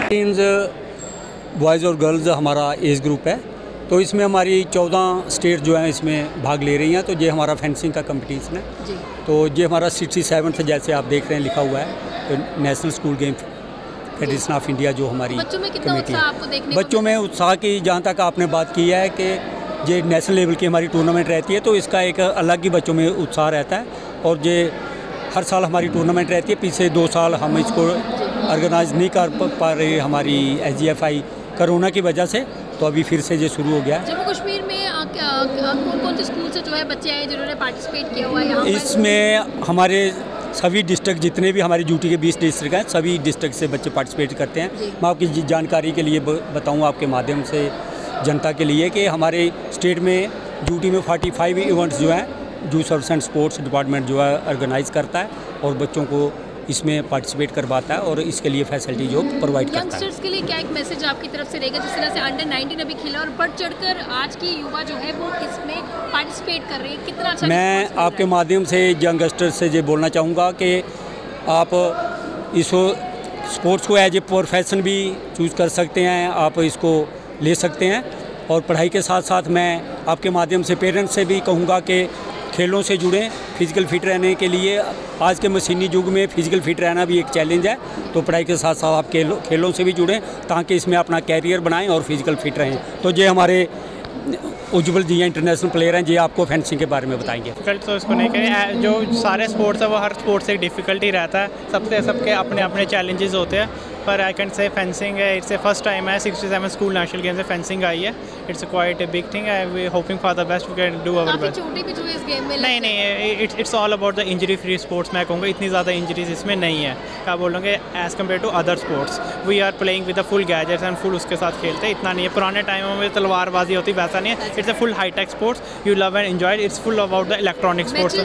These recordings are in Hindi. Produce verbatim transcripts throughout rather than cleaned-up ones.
टीम्स बॉयज़ और गर्ल्स हमारा एज ग्रुप है, तो इसमें हमारी चौदह स्टेट जो हैं इसमें भाग ले रही हैं। तो ये हमारा फेंसिंग का कंपटीशन है जी। तो ये हमारा सिक्सटी सेवन्थ जैसे आप देख रहे हैं लिखा हुआ है, तो national school game federation of India जो हमारी बच्चों में कितना उत्साह आपको देखने को बच्चों में उत्साह की जहाँ तक आपने बात की है कि ये नेशनल लेवल की हमारी टूर्नामेंट रहती है, तो इसका एक अलग ही बच्चों में उत्साह रहता है। और ये हर साल हमारी टूर्नामेंट रहती है। पिछले दो साल हम इसको ऑर्गेनाइज नहीं कर पा रहे हमारी S G F I corona की वजह से, तो अभी फिर से ये शुरू हो गया। जम्मू कश्मीर में कौन कौन से स्कूल से जो है बच्चे आए जिन्होंने पार्टिसिपेट किया हुआ है यहाँ? इसमें हमारे सभी डिस्ट्रिक्ट जितने भी हमारी ड्यूटी के बीस डिस्ट्रिक्ट हैं, सभी डिस्ट्रिक्ट से बच्चे पार्टिसिपेट करते हैं। मैं आपकी जानकारी के लिए बताऊँ आपके माध्यम से जनता के लिए कि हमारे स्टेट में ड्यूटी में पैंतालीस इवेंट्स जो हैं जो सर्विस एंड स्पोर्ट्स डिपार्टमेंट जो है ऑर्गेनाइज़ करता है और बच्चों को इसमें पार्टिसिपेट करवाता है और इसके लिए फैसिलिटी जो प्रोवाइड करता है। यंगस्टर्स के लिए क्या एक मैसेज आपकी तरफ से रहेगा, जिस तरह से अंडर नाइनटीन अभी खेला और बढ़ चढ़कर आज की युवा जो है वो इसमें पार्टिसिपेट कर रही है, कितना अच्छा? मैं आपके माध्यम से यंगस्टर्स से ये बोलना चाहूँगा कि आप इस स्पोर्ट्स को एज ए प्रोफेशन भी चूज़ कर सकते हैं, आप इसको ले सकते हैं। और पढ़ाई के साथ साथ मैं आपके माध्यम से पेरेंट्स से भी कहूँगा कि खेलों से जुड़ें। फिज़िकल फिट रहने के लिए आज के मशीनी युग में फ़िज़िकल फिट रहना भी एक चैलेंज है, तो पढ़ाई के साथ साथ आप खेलों खेलों से भी जुड़ें ताकि इसमें अपना कैरियर बनाएं और फिज़िकल फिट रहें। तो ये हमारे उज्जवल जी इंटरनेशनल प्लेयर हैं, जी आपको फेंसिंग के बारे में बताएंगे। डिफिकल्ट तो इसको नहीं करें, जो सारे स्पोर्ट्स है वो हर स्पोर्ट्स से डिफ़िकल्टी रहता है, सबसे सबके अपने अपने चैलेंजेस होते हैं। पर आई कैन से फेंसिंग है, इट्स ए फर्स्ट टाइम है sixty seven school national games में फेंसिंग आई है। It's quite a big thing, I we hoping for the best, we can do our best. नहीं नहीं it's it's all about the injury free sports. मैं कहूँगा इतनी ज़्यादा इंजरीज इसमें नहीं है, क्या बोलूँगे as compare to other sports. We are playing with the full gadgets and full उसके साथ खेलते हैं, इतना नहीं है। पुराने टाइमों में तलवारबाजी होती वैसा नहीं है, it's a full high tech sports, you love and enjoy, it's full about the electronic sports.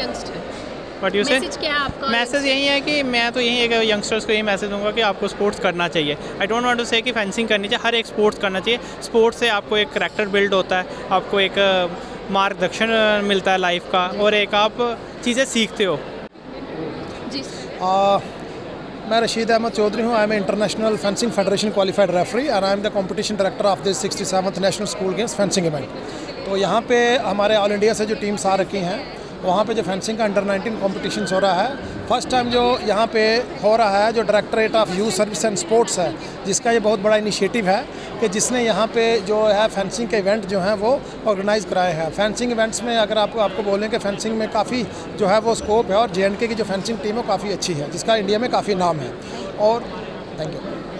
But you say message यही है कि मैं तो यही एक यंगस्टर्स को यही मैसेज दूंगा कि आपको स्पोर्ट्स करना चाहिए। आई डोंट वांट टू से कि फेंसिंग करनी चाहिए, हर एक स्पोर्ट्स करना चाहिए। स्पोर्ट्स से आपको एक करैक्टर बिल्ड होता है, आपको एक मार्गदर्शन मिलता है लाइफ का, और एक आप चीज़ें सीखते हो। जी आ, मैं रशीद अहमद चौधरी हूँ। I am international fencing federation qualified referee and I am the competition director of this sixty seventh national school games fencing event. तो यहाँ पे हमारे ऑल इंडिया से जो टीम्स आ रखी हैं, वहाँ पे जो फेंसिंग का अंडर नाइनटीन कॉम्पिटिशन हो रहा है, फर्स्ट टाइम जो यहाँ पे हो रहा है, जो directorate of youth service and sports है, जिसका ये बहुत बड़ा इनिशिएटिव है कि जिसने यहाँ पे जो है फेंसिंग के इवेंट जो हैं वो ऑर्गेनाइज़ कराए हैं। फेंसिंग इवेंट्स में अगर आपको आपको बोलें कि फेंसिंग में काफ़ी जो है वो स्कोप है, और जे एंड के की जो फेंसिंग टीम है काफ़ी अच्छी है, जिसका इंडिया में काफ़ी नाम है। और थैंक यू।